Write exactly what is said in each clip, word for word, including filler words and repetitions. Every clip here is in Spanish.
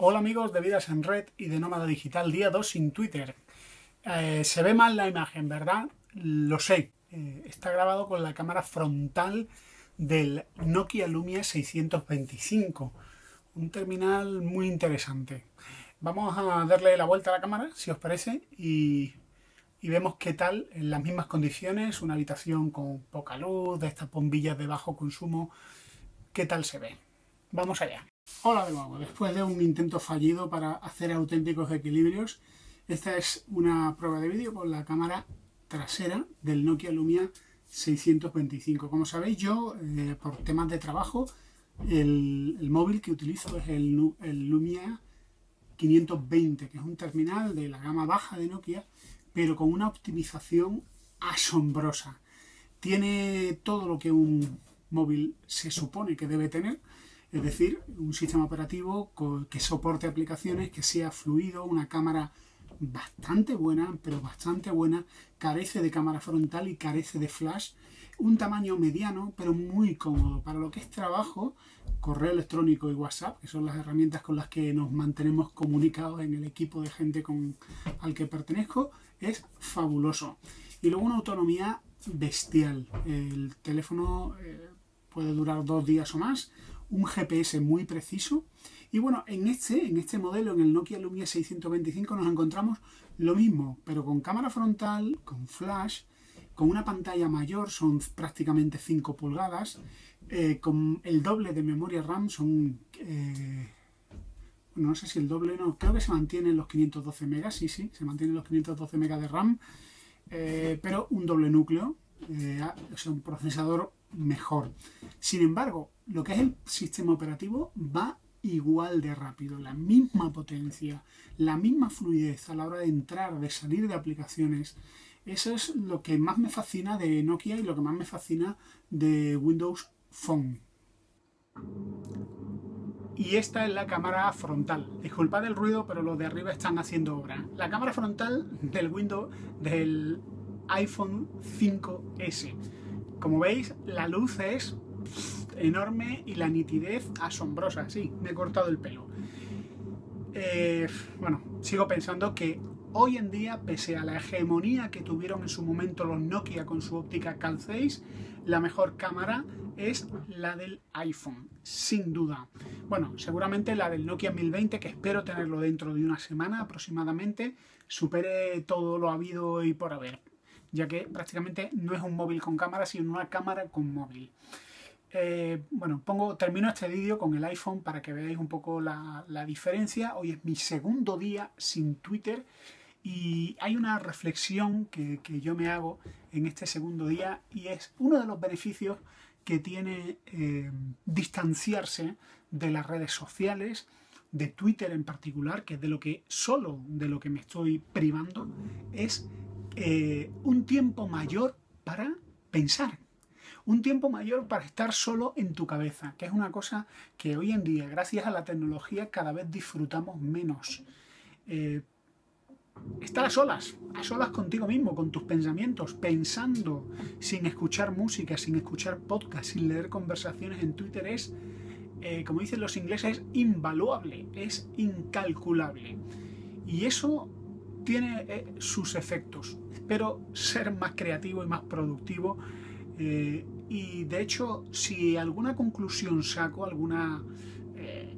Hola amigos de Vidas en Red y de Nómada Digital, día dos sin Twitter. Eh, se ve mal la imagen, ¿verdad? Lo sé. Eh, está grabado con la cámara frontal del Nokia Lumia seiscientos veinticinco. Un terminal muy interesante. Vamos a darle la vuelta a la cámara, si os parece, y, y vemos qué tal en las mismas condiciones, una habitación con poca luz, de estas bombillas de bajo consumo, qué tal se ve. Vamos allá. Hola de nuevo, después de un intento fallido para hacer auténticos equilibrios, esta es una prueba de vídeo con la cámara trasera del Nokia Lumia seiscientos veinticinco. Como sabéis, yo, eh, por temas de trabajo, el, el móvil que utilizo es el, el Lumia quinientos veinte, que es un terminal de la gama baja de Nokia, pero con una optimización asombrosa. Tiene todo lo que un móvil se supone que debe tener. Es decir, un sistema operativo que soporte aplicaciones, que sea fluido, una cámara bastante buena, pero bastante buena, carece de cámara frontal y carece de flash, un tamaño mediano, pero muy cómodo. Para lo que es trabajo, correo electrónico y WhatsApp, que son las herramientas con las que nos mantenemos comunicados en el equipo de gente con, al que pertenezco, es fabuloso. Y luego una autonomía bestial. El teléfono eh, puede durar dos días o más, un G P S muy preciso. Y bueno, en este, en este modelo, en el Nokia Lumia seiscientos veinticinco, nos encontramos lo mismo, pero con cámara frontal, con flash, con una pantalla mayor, son prácticamente cinco pulgadas, eh, con el doble de memoria RAM, son... Eh, bueno, no sé si el doble, no, creo que se mantienen los quinientos doce megas, sí, sí, se mantienen los quinientos doce megas de RAM, eh, pero un doble núcleo, eh, o sea, un procesador mejor. Sin embargo, lo que es el sistema operativo va igual de rápido, la misma potencia, la misma fluidez a la hora de entrar, de salir de aplicaciones. Eso es lo que más me fascina de Nokia y lo que más me fascina de Windows Phone. Y esta es la cámara frontal. Disculpad el ruido, pero los de arriba están haciendo obra. La cámara frontal del Windows del iPhone cinco ese. Como veis, la luz es enorme y la nitidez asombrosa. Sí, me he cortado el pelo. Eh, bueno, sigo pensando que hoy en día, pese a la hegemonía que tuvieron en su momento los Nokia con su óptica Cal seis, la mejor cámara es la del iPhone, sin duda. Bueno, seguramente la del Nokia mil veinte, que espero tenerlo dentro de una semana aproximadamente, supere todo lo habido y por haber, ya que prácticamente no es un móvil con cámara, sino una cámara con móvil. Eh, bueno, pongo, termino este vídeo con el iPhone para que veáis un poco la, la diferencia. Hoy es mi segundo día sin Twitter y hay una reflexión que, que yo me hago en este segundo día, y es uno de los beneficios que tiene eh, distanciarse de las redes sociales, de Twitter en particular, que es de lo que solo de lo que me estoy privando, es eh, un tiempo mayor para pensar. Un tiempo mayor para estar solo en tu cabeza, que es una cosa que hoy en día, gracias a la tecnología, cada vez disfrutamos menos. Eh, estar a solas, a solas contigo mismo, con tus pensamientos, pensando, sin escuchar música, sin escuchar podcast, sin leer conversaciones en Twitter, es, eh, como dicen los ingleses, invaluable, es incalculable. Y eso tiene eh, sus efectos. Espero ser más creativo y más productivo. Eh, y de hecho, si alguna conclusión saco, alguna... Eh,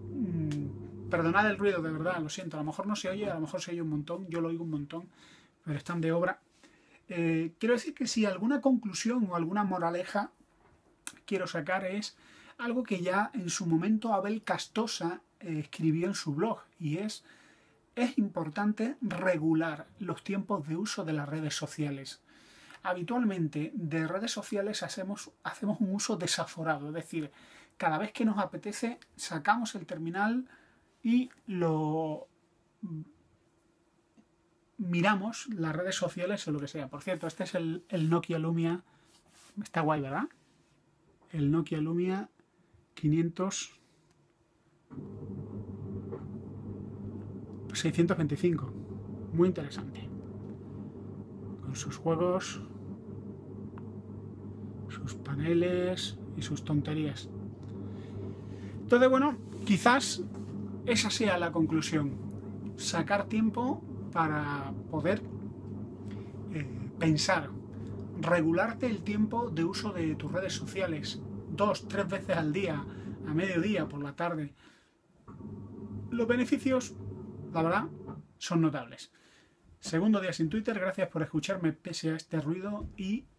mmm, perdonad el ruido, de verdad, lo siento, a lo mejor no se oye, a lo mejor se oye un montón, yo lo oigo un montón, pero están de obra. Eh, quiero decir que si alguna conclusión o alguna moraleja quiero sacar, es algo que ya en su momento Abel Castosa eh, escribió en su blog, y es: es importante regular los tiempos de uso de las redes sociales. Habitualmente de redes sociales hacemos, hacemos un uso desaforado, es decir, cada vez que nos apetece sacamos el terminal y lo miramos, las redes sociales o lo que sea. Por cierto, este es el, el Nokia Lumia, está guay, ¿verdad? El Nokia Lumia quinientos seiscientos veinticinco, muy interesante, con sus juegos, sus paneles y sus tonterías. Entonces, bueno, quizás esa sea la conclusión. Sacar tiempo para poder eh, pensar. Regularte el tiempo de uso de tus redes sociales. Dos, tres veces al día, a mediodía, por la tarde. Los beneficios, la verdad, son notables. Segundo día sin Twitter, gracias por escucharme pese a este ruido y